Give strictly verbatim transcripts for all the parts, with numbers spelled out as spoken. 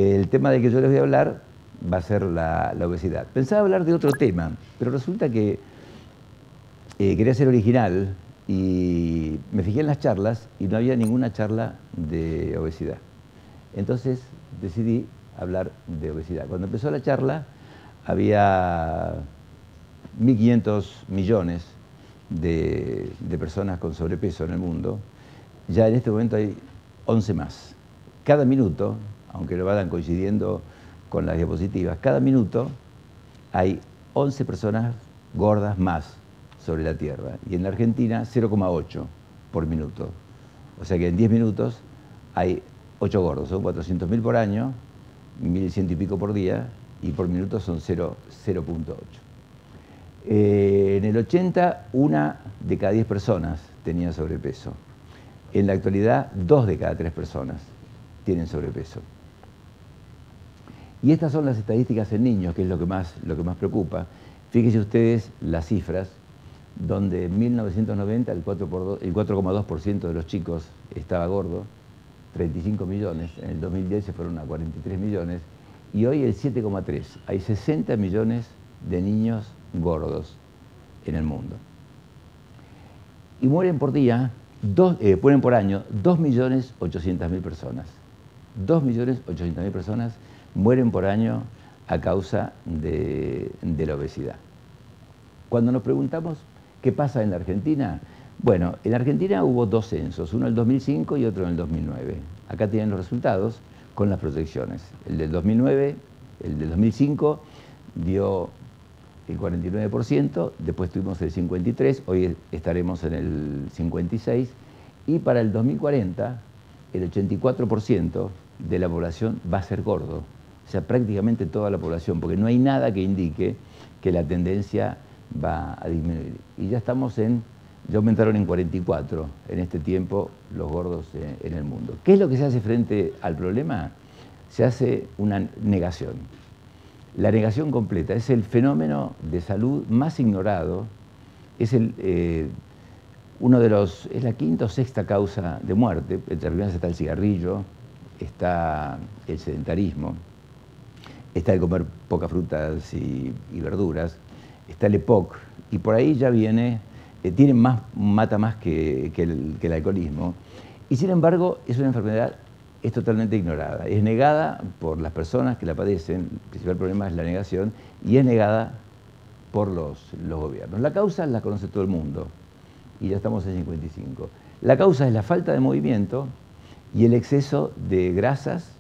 el tema del que yo les voy a hablar va a ser la, la obesidad. Pensaba hablar de otro tema, pero resulta que eh, quería ser original y me fijé en las charlas y no había ninguna charla de obesidad. Entonces decidí hablar de obesidad. Cuando empezó la charla había mil quinientos millones de, de personas con sobrepeso en el mundo. Ya en este momento hay once más. Cada minuto, aunque no vayan coincidiendo con las diapositivas, cada minuto hay once personas gordas más sobre la Tierra. Y en la Argentina cero coma ocho por minuto. O sea que en diez minutos hay ocho gordos. Son cuatrocientos mil por año, mil cien y pico por día, y por minuto son cero punto ocho. Eh, en el ochenta, una de cada diez personas tenía sobrepeso. En la actualidad, dos de cada tres personas tienen sobrepeso. Y estas son las estadísticas en niños, que es lo que más, lo que más preocupa. Fíjense ustedes las cifras, donde en mil novecientos noventa el cuatro coma dos por ciento de los chicos estaba gordo, treinta y cinco millones, en el dos mil diez se fueron a cuarenta y tres millones, y hoy el siete coma tres. Hay sesenta millones de niños gordos en el mundo. Y mueren por día, dos, eh, mueren por año dos millones ochocientas mil personas. dos millones ochocientas mil personas mueren por año a causa de, de la obesidad. Cuando nos preguntamos qué pasa en la Argentina, bueno, en Argentina hubo dos censos, uno en el dos mil cinco y otro en el dos mil nueve. Acá tienen los resultados con las proyecciones. El del dos mil nueve, el del dos mil cinco dio el cuarenta y nueve por ciento, después tuvimos el cincuenta y tres por ciento, hoy estaremos en el cincuenta y seis por ciento, y para el dos mil cuarenta el ochenta y cuatro por ciento de la población va a ser gordo. O sea, prácticamente toda la población, porque no hay nada que indique que la tendencia va a disminuir. Y ya estamos en, ya aumentaron en cuarenta y cuatro en este tiempo los gordos en el mundo. ¿Qué es lo que se hace frente al problema? Se hace una negación. La negación completa es el fenómeno de salud más ignorado, es el, eh, uno de los, es la quinta o sexta causa de muerte. Entre las primeras está el cigarrillo, está el sedentarismo, está el comer pocas frutas y, y verduras, está el E P O C, y por ahí ya viene, eh, tiene más, mata más que, que, el, que el alcoholismo, y sin embargo es una enfermedad es totalmente ignorada, es negada por las personas que la padecen, el principal problema es la negación, y es negada por los, los gobiernos. La causa la conoce todo el mundo, y ya estamos en cincuenta y cinco. La causa es la falta de movimiento y el exceso de grasas,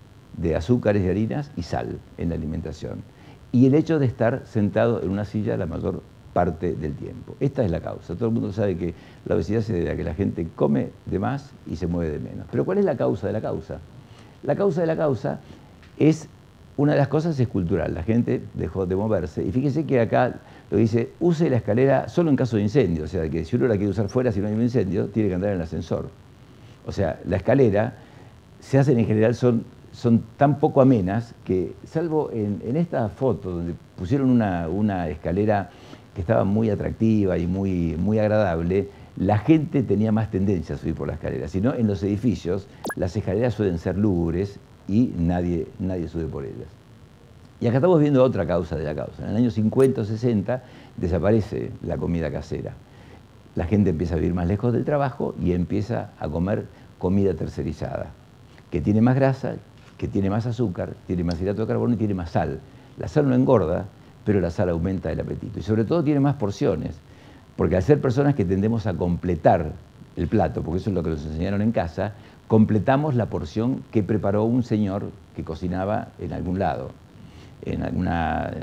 de azúcares y harinas y sal en la alimentación. Y el hecho de estar sentado en una silla la mayor parte del tiempo. Esta es la causa. Todo el mundo sabe que la obesidad se debe a que la gente come de más y se mueve de menos. Pero ¿cuál es la causa de la causa? La causa de la causa es, una de las cosas es cultural. La gente dejó de moverse. Y fíjese que acá lo dice, use la escalera solo en caso de incendio. O sea, que si uno la quiere usar fuera, si no hay un incendio, tiene que andar en el ascensor. O sea, la escalera se hacen en general, son, son tan poco amenas que, salvo en, en esta foto donde pusieron una, una escalera que estaba muy atractiva y muy, muy agradable, la gente tenía más tendencia a subir por la escalera. Si no, en los edificios las escaleras suelen ser lúgubres y nadie, nadie sube por ellas. Y acá estamos viendo otra causa de la causa. En el año cincuenta o sesenta desaparece la comida casera. La gente empieza a vivir más lejos del trabajo y empieza a comer comida tercerizada, que tiene más grasa, que tiene más azúcar, tiene más hidrato de carbono y tiene más sal. La sal no engorda, pero la sal aumenta el apetito. Y sobre todo tiene más porciones, porque al ser personas que tendemos a completar el plato, porque eso es lo que nos enseñaron en casa, completamos la porción que preparó un señor que cocinaba en algún lado, en, alguna,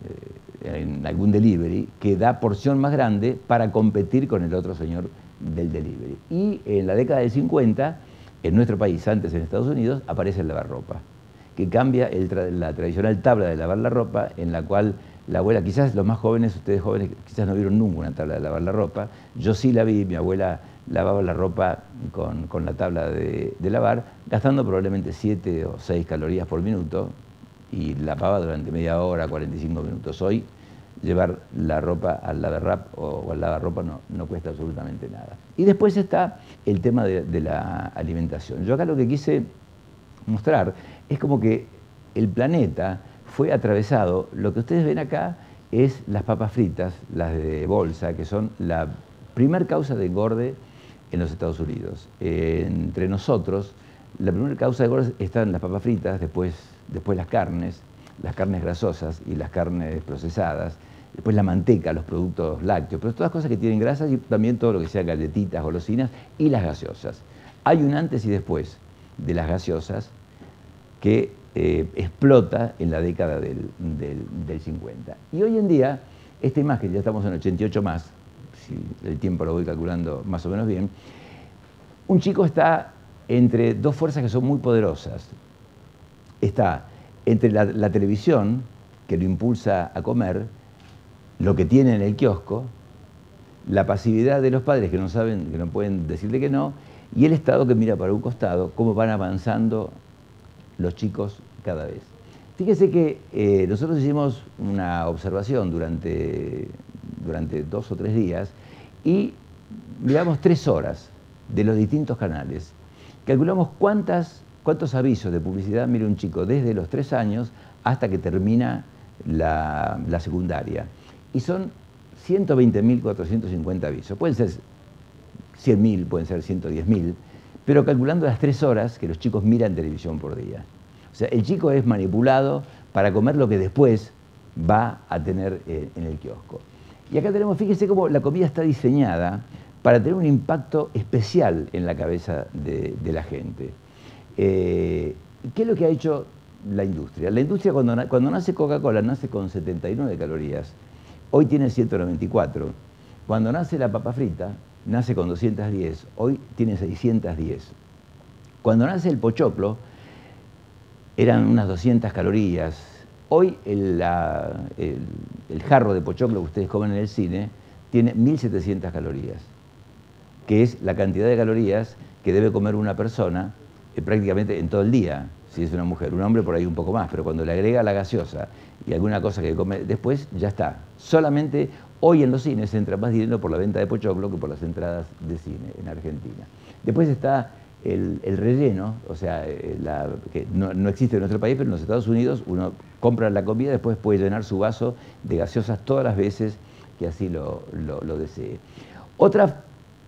en algún delivery, que da porción más grande para competir con el otro señor del delivery. Y en la década del cincuenta, en nuestro país, antes en Estados Unidos, aparece el lavarropa, que cambia el tra la tradicional tabla de lavar la ropa, en la cual la abuela, quizás los más jóvenes, ustedes jóvenes, quizás no vieron nunca una tabla de lavar la ropa, yo sí la vi, mi abuela lavaba la ropa con, con la tabla de, de lavar, gastando probablemente siete o seis calorías por minuto, y lavaba durante media hora, cuarenta y cinco minutos. Hoy, llevar la ropa al lavarrap o, o al lavarropa no, no cuesta absolutamente nada. Y después está el tema de, de la alimentación. Yo acá lo que quise mostrar es como que el planeta fue atravesado. Lo que ustedes ven acá es las papas fritas, las de bolsa, que son la primer causa de engorde en los Estados Unidos. Eh, entre nosotros, la primera causa de engorde están las papas fritas, después, después las carnes, las carnes grasosas y las carnes procesadas, después la manteca, los productos lácteos, pero todas cosas que tienen grasas y también todo lo que sea galletitas, golosinas y las gaseosas. Hay un antes y después de las gaseosas que eh, explota en la década del, del, del cincuenta. Y hoy en día, esta imagen, ya estamos en ochenta y ocho más, si el tiempo lo voy calculando más o menos bien, un chico está entre dos fuerzas que son muy poderosas. Está entre la, la televisión, que lo impulsa a comer, lo que tiene en el kiosco, la pasividad de los padres que no saben, que no pueden decirle que no, y el Estado que mira para un costado, cómo van avanzando los chicos cada vez. Fíjese que eh, nosotros hicimos una observación durante, durante dos o tres días y miramos tres horas de los distintos canales. Calculamos cuántas, cuántos avisos de publicidad mira un chico desde los tres años hasta que termina la, la secundaria. Y son ciento veinte mil cuatrocientos cincuenta avisos. Pueden ser cien mil, pueden ser ciento diez mil, pero calculando las tres horas que los chicos miran televisión por día. O sea, el chico es manipulado para comer lo que después va a tener eh, en el kiosco. Y acá tenemos, fíjese cómo la comida está diseñada para tener un impacto especial en la cabeza de, de la gente. Eh, ¿Qué es lo que ha hecho la industria? La industria cuando, cuando nace Coca-Cola nace con setenta y nueve calorías, hoy tiene ciento noventa y cuatro. Cuando nace la papa frita, nace con doscientas diez, hoy tiene seiscientas diez. Cuando nace el pochoclo, eran unas doscientas calorías. Hoy el, la, el, el jarro de pochoclo que ustedes comen en el cine tiene mil setecientas calorías, que es la cantidad de calorías que debe comer una persona eh, prácticamente en todo el día, si es una mujer. Un hombre por ahí un poco más, pero cuando le agrega la gaseosa y alguna cosa que come después, ya está. Solamente hoy en los cines entra más dinero por la venta de pochoclo que por las entradas de cine en Argentina. Después está el, el relleno, o sea, la, que no, no existe en nuestro país, pero en los Estados Unidos uno compra la comida, después puede llenar su vaso de gaseosas todas las veces que así lo, lo, lo desee. Otra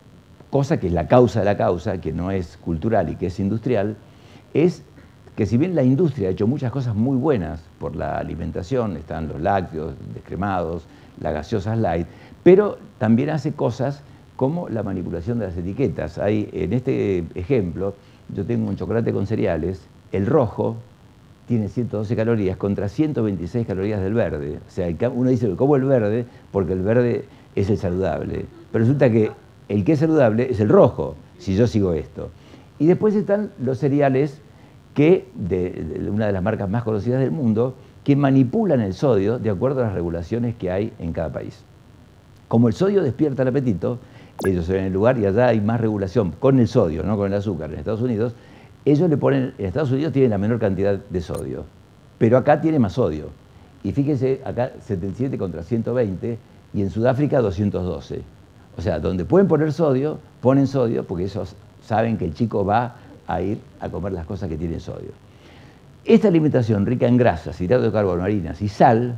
cosa que es la causa de la causa, que no es cultural y que es industrial, es que si bien la industria ha hecho muchas cosas muy buenas por la alimentación, están los lácteos, descremados, las gaseosas light, pero también hace cosas como la manipulación de las etiquetas. Hay, en este ejemplo, yo tengo un chocolate con cereales, el rojo tiene ciento doce calorías contra ciento veintiséis calorías del verde. O sea, uno dice, como el verde, porque el verde es el saludable. Pero resulta que el que es saludable es el rojo, si yo sigo esto. Y después están los cereales que, de, de una de las marcas más conocidas del mundo, que manipulan el sodio de acuerdo a las regulaciones que hay en cada país. Como el sodio despierta el apetito, ellos se ven en el lugar y allá hay más regulación con el sodio, no con el azúcar. En Estados Unidos, ellos le ponen, en Estados Unidos tienen la menor cantidad de sodio, pero acá tiene más sodio. Y fíjense, acá setenta y siete contra ciento veinte y en Sudáfrica doscientos doce. O sea, donde pueden poner sodio, ponen sodio porque ellos saben que el chico va a ir a comer las cosas que tienen sodio. Esta alimentación rica en grasas, hidratos de carbono, harinas y sal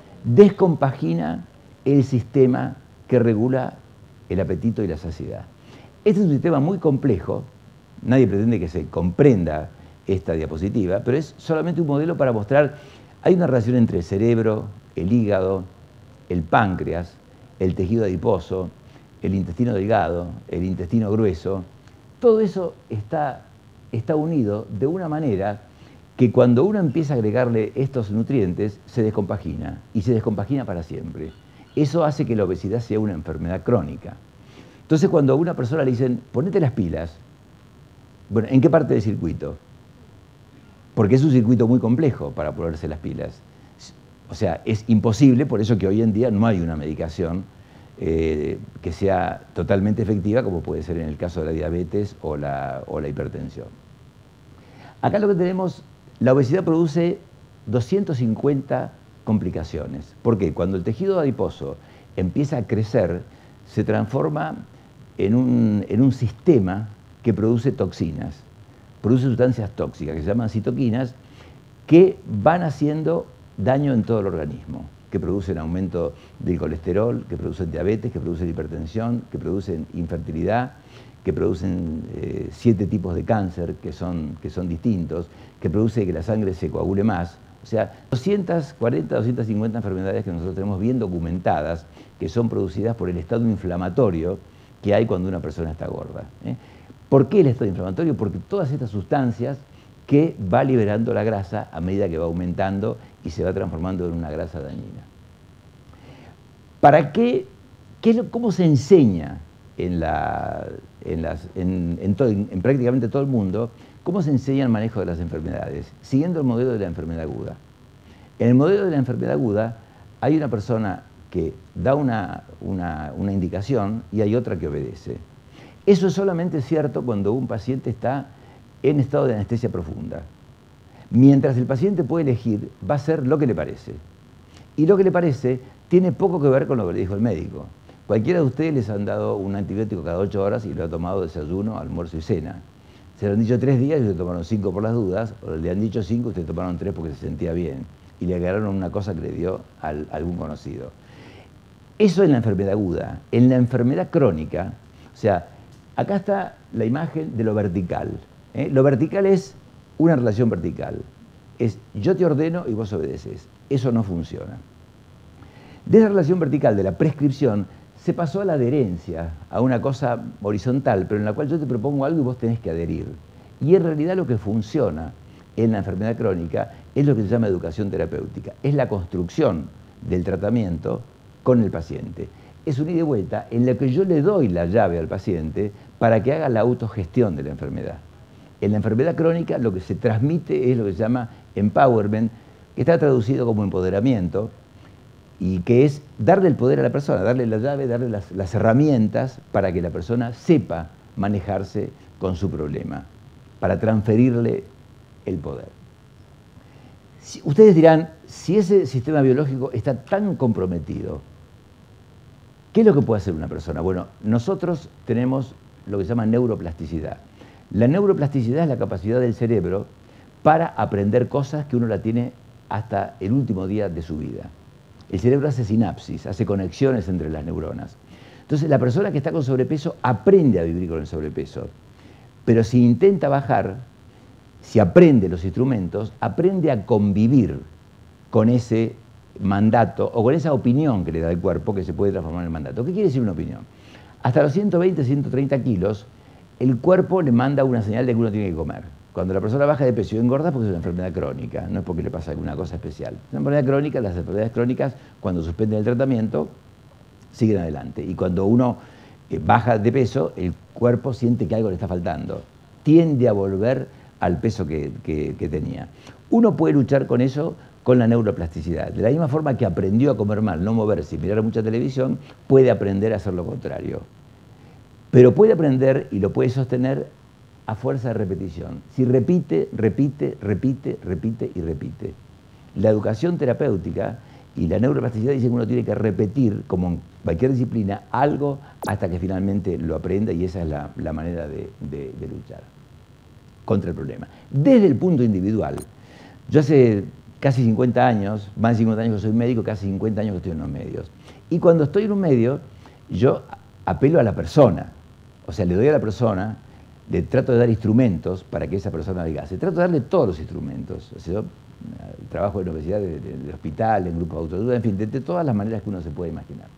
descompagina el sistema que regula el apetito y la saciedad. Este es un sistema muy complejo, nadie pretende que se comprenda esta diapositiva, pero es solamente un modelo para mostrar, hay una relación entre el cerebro, el hígado, el páncreas, el tejido adiposo, el intestino delgado, el intestino grueso. Todo eso está, está unido de una manera que cuando uno empieza a agregarle estos nutrientes, se descompagina, y se descompagina para siempre. Eso hace que la obesidad sea una enfermedad crónica. Entonces, cuando a una persona le dicen, ponete las pilas, bueno, ¿en qué parte del circuito? Porque es un circuito muy complejo para ponerse las pilas. O sea, es imposible, por eso que hoy en día no hay una medicación eh, que sea totalmente efectiva, como puede ser en el caso de la diabetes o la, o la hipertensión. Acá lo que tenemos, la obesidad produce doscientas cincuenta complicaciones. ¿Por qué? Cuando el tejido adiposo empieza a crecer, se transforma en un, en un sistema que produce toxinas, produce sustancias tóxicas que se llaman citoquinas que van haciendo daño en todo el organismo, que producen aumento del colesterol, que producen diabetes, que producen hipertensión, que producen infertilidad, que producen eh, siete tipos de cáncer que son, que son distintos, que produce que la sangre se coagule más. O sea, doscientas cuarenta, doscientas cincuenta enfermedades que nosotros tenemos bien documentadas, que son producidas por el estado inflamatorio que hay cuando una persona está gorda, ¿eh? ¿Por qué el estado inflamatorio? Porque todas estas sustancias que va liberando la grasa a medida que va aumentando y se va transformando en una grasa dañina. ¿Para qué? qué es lo, ¿Cómo se enseña en, la, en, las, en, en, todo, en, en prácticamente todo el mundo? ¿Cómo se enseña el manejo de las enfermedades? Siguiendo el modelo de la enfermedad aguda. En el modelo de la enfermedad aguda hay una persona que da una, una, una indicación y hay otra que obedece. Eso es solamente cierto cuando un paciente está en estado de anestesia profunda. Mientras el paciente puede elegir, va a hacer lo que le parece. Y lo que le parece tiene poco que ver con lo que le dijo el médico. Cualquiera de ustedes les han dado un antibiótico cada ocho horas y lo ha tomado desayuno, almuerzo y cena. Se lo han dicho tres días y ustedes tomaron cinco por las dudas, o le han dicho cinco y ustedes tomaron tres porque se sentía bien. Y le agarraron una cosa que le dio a algún conocido. Eso es la enfermedad aguda. En la enfermedad crónica, o sea, acá está la imagen de lo vertical. ¿eh? Lo vertical es una relación vertical. Es yo te ordeno y vos obedeces. Eso no funciona. De esa relación vertical, de la prescripción, se pasó a la adherencia, a una cosa horizontal, pero en la cual yo te propongo algo y vos tenés que adherir. Y en realidad lo que funciona en la enfermedad crónica es lo que se llama educación terapéutica. Es la construcción del tratamiento con el paciente. Es un ida y vuelta en la que yo le doy la llave al paciente para que haga la autogestión de la enfermedad. En la enfermedad crónica lo que se transmite es lo que se llama empowerment, que está traducido como empoderamiento, y que es darle el poder a la persona, darle la llave, darle las, las herramientas para que la persona sepa manejarse con su problema, para transferirle el poder. Si, ustedes dirán, si ese sistema biológico está tan comprometido, ¿qué es lo que puede hacer una persona? Bueno, nosotros tenemos lo que se llama neuroplasticidad. La neuroplasticidad es la capacidad del cerebro para aprender cosas que uno la tiene hasta el último día de su vida. El cerebro hace sinapsis, hace conexiones entre las neuronas. Entonces, la persona que está con sobrepeso aprende a vivir con el sobrepeso. Pero si intenta bajar, si aprende los instrumentos, aprende a convivir con ese mandato o con esa opinión que le da el cuerpo que se puede transformar en mandato. ¿Qué quiere decir una opinión? Hasta los ciento veinte, ciento treinta kilos, el cuerpo le manda una señal de que uno tiene que comer. Cuando la persona baja de peso y engorda, porque es una enfermedad crónica, no es porque le pasa alguna cosa especial. Es una enfermedad crónica, las enfermedades crónicas, cuando suspenden el tratamiento, siguen adelante. Y cuando uno eh, baja de peso, el cuerpo siente que algo le está faltando. Tiende a volver al peso que, que, que tenía. Uno puede luchar con eso con la neuroplasticidad. De la misma forma que aprendió a comer mal, no moverse y mirar mucha televisión, puede aprender a hacer lo contrario. Pero puede aprender y lo puede sostener a fuerza de repetición. Si repite, repite, repite, repite y repite. La educación terapéutica y la neuroplasticidad dicen que uno tiene que repetir, como en cualquier disciplina, algo hasta que finalmente lo aprenda, y esa es la, la manera de, de, de luchar contra el problema. Desde el punto individual, yo hace casi cincuenta años, más de cincuenta años que soy médico, casi cincuenta años que estoy en los medios. Y cuando estoy en un medio, yo apelo a la persona. O sea, le doy a la persona, le trato de dar instrumentos para que esa persona adelgace. Trato de darle todos los instrumentos. O sea, yo trabajo en la universidad, en el hospital, en grupos de autoayuda, en fin, de, de todas las maneras que uno se puede imaginar.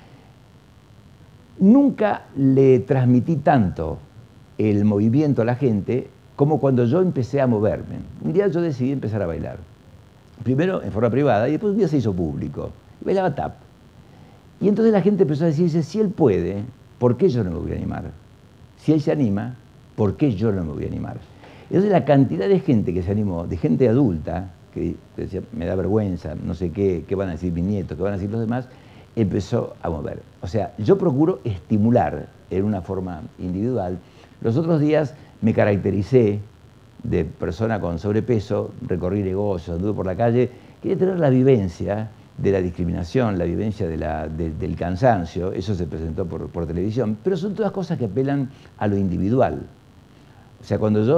Nunca le transmití tanto el movimiento a la gente como cuando yo empecé a moverme. Un día yo decidí empezar a bailar. Primero en forma privada y después un día se hizo público. Y bailaba tap. Y entonces la gente empezó a decirse, si él puede, ¿por qué yo no me voy a animar? Si él se anima, ¿por qué yo no me voy a animar? Entonces la cantidad de gente que se animó, de gente adulta, que decía, me da vergüenza, no sé qué, qué van a decir mis nietos, qué van a decir los demás, empezó a mover. O sea, yo procuro estimular en una forma individual. Los otros días me caractericé de persona con sobrepeso, recorrí negocios, anduve por la calle, quería tener la vivencia de la discriminación, la vivencia de la, de, del cansancio, eso se presentó por, por televisión, pero son todas cosas que apelan a lo individual. O sea, cuando yo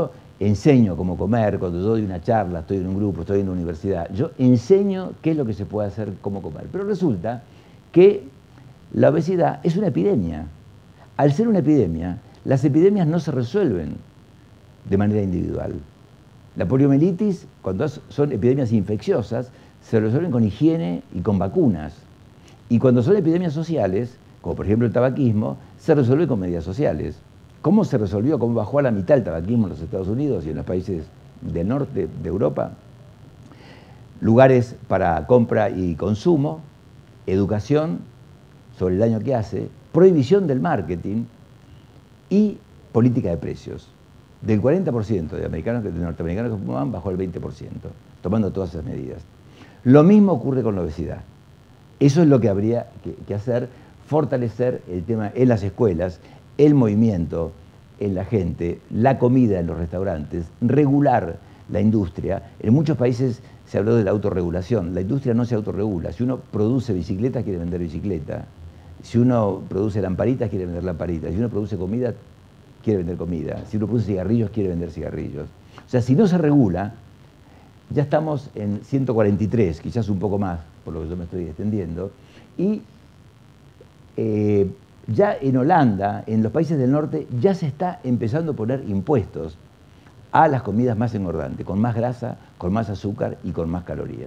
enseño cómo comer, cuando yo doy una charla, estoy en un grupo, estoy en una universidad, yo enseño qué es lo que se puede hacer, cómo comer. Pero resulta que la obesidad es una epidemia. Al ser una epidemia, las epidemias no se resuelven de manera individual. La poliomielitis, cuando son epidemias infecciosas, se resuelven con higiene y con vacunas. Y cuando son epidemias sociales, como por ejemplo el tabaquismo, se resuelve con medidas sociales. ¿Cómo se resolvió? ¿Cómo bajó a la mitad el tabaquismo en los Estados Unidos y en los países del norte de Europa? Lugares para compra y consumo, educación sobre el daño que hace, prohibición del marketing y política de precios. Del cuarenta por ciento de, americanos, de norteamericanos que fumaban, bajó al veinte por ciento, tomando todas esas medidas. Lo mismo ocurre con la obesidad. Eso es lo que habría que, que hacer, fortalecer el tema en las escuelas, el movimiento en la gente, la comida en los restaurantes, regular la industria. En muchos países se habló de la autorregulación. La industria no se autorregula. Si uno produce bicicletas, quiere vender bicicleta. Si uno produce lamparitas, quiere vender lamparitas. Si uno produce comida, quiere vender comida. Si uno produce cigarrillos, quiere vender cigarrillos. O sea, si no se regula, ya estamos en ciento cuarenta y tres, quizás un poco más, por lo que yo me estoy extendiendo, y eh, ya en Holanda, en los países del norte, ya se está empezando a poner impuestos a las comidas más engordantes, con más grasa, con más azúcar y con más calorías.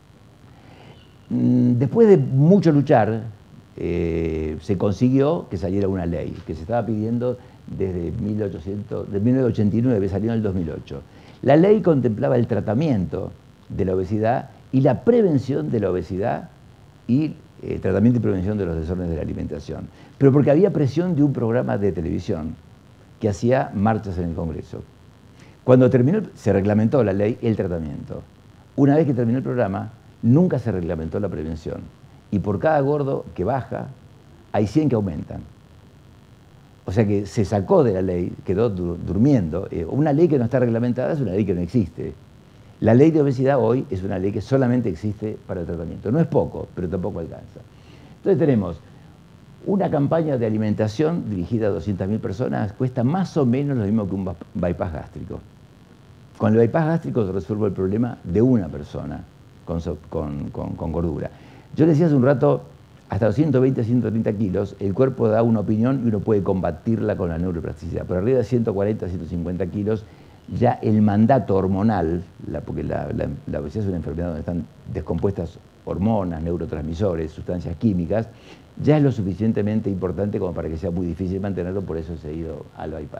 Después de mucho luchar, eh, se consiguió que saliera una ley, que se estaba pidiendo desde mil ochocientos, de mil novecientos ochenta y nueve, salió en el dos mil ocho. La ley contemplaba el tratamiento de la obesidad y la prevención de la obesidad y eh, tratamiento y prevención de los desórdenes de la alimentación. Pero porque había presión de un programa de televisión que hacía marchas en el Congreso. Cuando terminó, se reglamentó la ley, el tratamiento. Una vez que terminó el programa, nunca se reglamentó la prevención. Y por cada gordo que baja, hay cien que aumentan. O sea que se sacó de la ley, quedó dur durmiendo. Eh, una ley que no está reglamentada es una ley que no existe. La ley de obesidad hoy es una ley que solamente existe para el tratamiento. No es poco, pero tampoco alcanza. Entonces tenemos una campaña de alimentación dirigida a doscientas mil personas, cuesta más o menos lo mismo que un bypass gástrico. Con el bypass gástrico se resuelve el problema de una persona con, con, con, con gordura. Yo les decía hace un rato, hasta los ciento veinte a ciento treinta kilos, el cuerpo da una opinión y uno puede combatirla con la neuroplasticidad. Pero arriba de ciento cuarenta a ciento cincuenta kilos, ya el mandato hormonal, la, porque la, la, la obesidad es una enfermedad donde están descompuestas hormonas, neurotransmisores, sustancias químicas, ya es lo suficientemente importante como para que sea muy difícil mantenerlo, por eso se ha ido al bypass.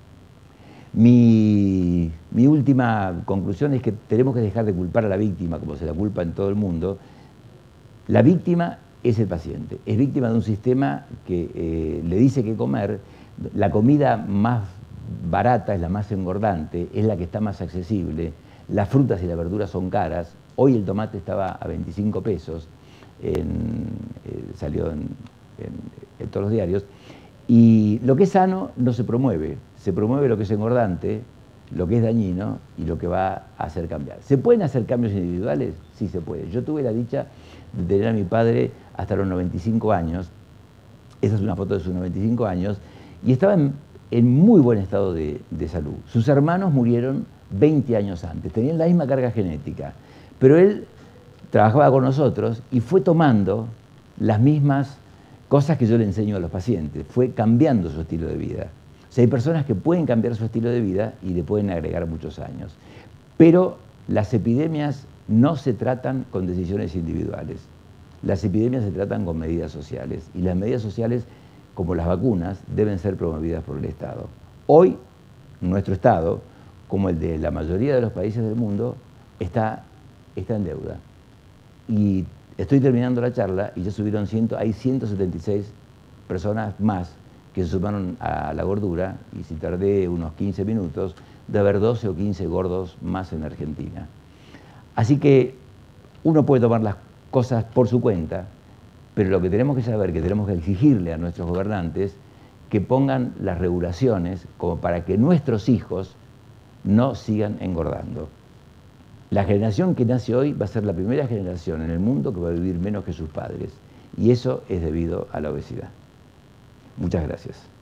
Mi, mi última conclusión es que tenemos que dejar de culpar a la víctima, como se la culpa en todo el mundo. La víctima es el paciente, es víctima de un sistema que eh, le dice qué comer. La comida más barata es la más engordante, es la que está más accesible. Las frutas y las verduras son caras. Hoy el tomate estaba a veinticinco pesos, en, eh, salió en, en, en todos los diarios. Y lo que es sano no se promueve, se promueve lo que es engordante, lo que es dañino y lo que va a hacer cambiar. ¿Se pueden hacer cambios individuales? Sí se puede. Yo tuve la dicha de tener a mi padre hasta los noventa y cinco años, esa es una foto de sus noventa y cinco años, y estaba en, en muy buen estado de, de salud. Sus hermanos murieron veinte años antes, tenían la misma carga genética, pero él trabajaba con nosotros y fue tomando las mismas cosas que yo le enseño a los pacientes, fue cambiando su estilo de vida. O sea, hay personas que pueden cambiar su estilo de vida y le pueden agregar muchos años. Pero las epidemias no se tratan con decisiones individuales. Las epidemias se tratan con medidas sociales. Y las medidas sociales, como las vacunas, deben ser promovidas por el Estado. Hoy, nuestro Estado, como el de la mayoría de los países del mundo, está, está en deuda. Y estoy terminando la charla y ya subieron ciento, hay ciento setenta y seis personas más que se sumaron a la gordura, y si tardé unos quince minutos, de haber doce o quince gordos más en Argentina. Así que uno puede tomar las cosas por su cuenta, pero lo que tenemos que saber, que tenemos que exigirle a nuestros gobernantes, que pongan las regulaciones como para que nuestros hijos no sigan engordando. La generación que nace hoy va a ser la primera generación en el mundo que va a vivir menos que sus padres, y eso es debido a la obesidad. Muchas gracias.